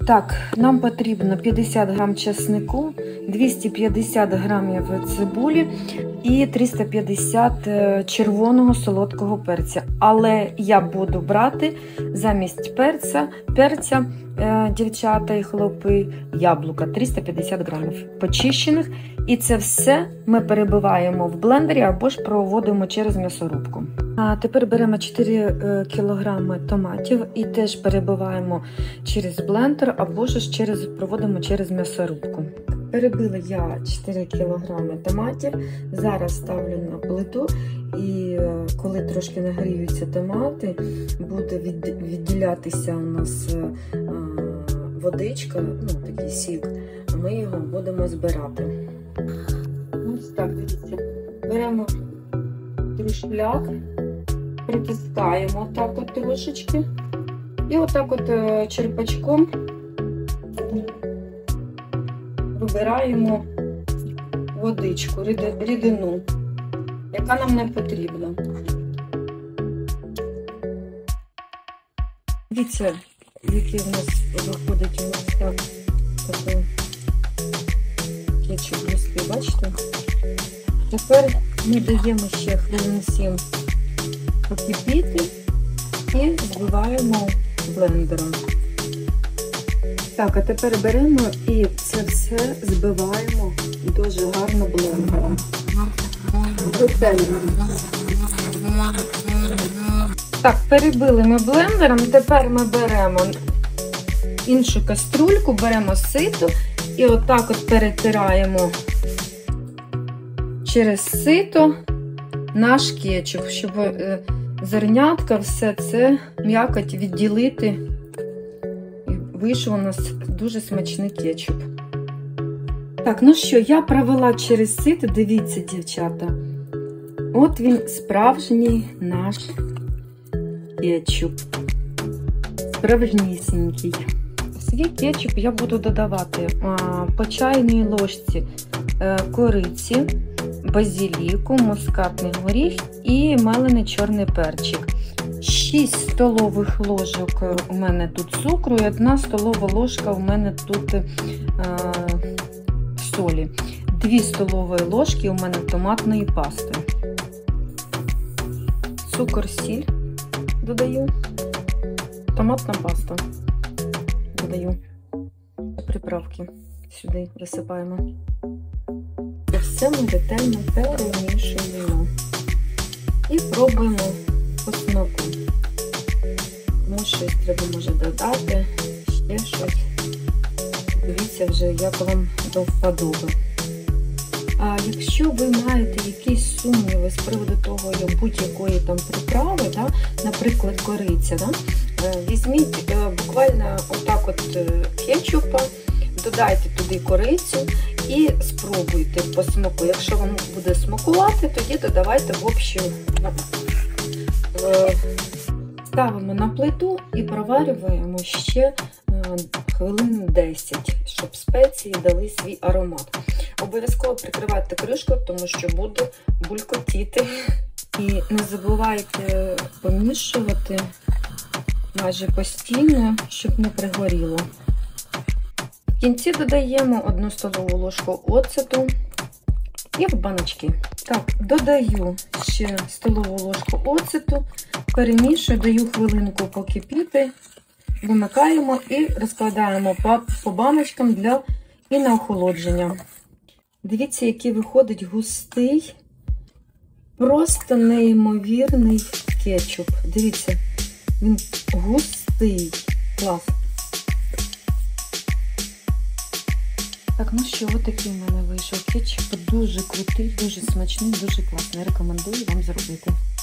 Так, нам потрібно 50 грам чеснику, 250 грамів цибулі і 350 червоного солодкого перця. Але я буду брати замість перця, дівчата і хлопці, яблука 350 грамів почищених. І це все ми перебиваємо в блендері або ж проводимо через м'ясорубку. А тепер беремо 4 кг томатів і теж перебиваємо через блендер або ж проводимо через м'ясорубку. Перебила я 4 кг томатів, зараз ставлю на плиту, і коли трошки нагріються томати, буде відділятися у нас водичка, такий сік, ми його будемо збирати. Ось так, дивіться, беремо трушляк, притискаємо отак от трошечки і отак от черпачком вибираємо водичку, рідину, яка нам не потрібна. Дивіться, який в нас виходить такий кетчуп густий, бачите? Тепер ми даємо ще хвилин 7 покипіти і збиваємо блендером. Так, а тепер беремо і це все збиваємо дуже гарно блендером. Так, перебили ми блендером, тепер ми беремо іншу каструльку, беремо сито і отак от перетираємо через сито наш кетчуп, щоб зернятка, все це м'якоть відділити. І вийшов у нас дуже смачний кетчуп. Так, ну що, я провела через сито, дивіться, дівчата. От він, справжній наш кетчуп. Справжнісінький. Свій кетчуп я буду додавати по чайній ложці кориці, базиліку, мускатний горіх і мелений чорний перчик. 6 столових ложок у мене тут цукру і 1 столова ложка у мене тут солі. 2 столові ложки у мене томатної пасти. Цукор, сіль додаю, томатна паста додаю. Приправки сюди висипаємо. І все ми ретельно перемішуємо. І пробуємо по смаку. Ну, щось треба може додати, ще щось. Дивіться вже, як вам до вподоби. А якщо ви маєте якісь сумніви з приводу того, будь-якої там приправи, да, наприклад, кориця, да, візьміть буквально отак от кетчупа, додайте туди корицю і спробуйте по смаку. Якщо вам буде смакувати, тоді додавайте в общу. Ставимо на плиту і проварюємо ще хвилин 10, щоб спеції дали свій аромат. Обов'язково прикривайте кришкою, тому що буде булькотіти. І не забувайте помішувати майже постійно, щоб не пригоріло. В кінці додаємо 1 столову ложку оцету і в баночки. Так, додаю ще столову ложку оцету, перемішую, даю хвилинку покипіти, вимикаємо і розкладаємо по баночкам і на охолодження. Дивіться, який виходить густий, просто неймовірний кетчуп. Дивіться, він густий, клас. Так, ну що, отакий в мене вийшов кетчуп. Дуже крутий, дуже смачний, дуже класний. Рекомендую вам зробити.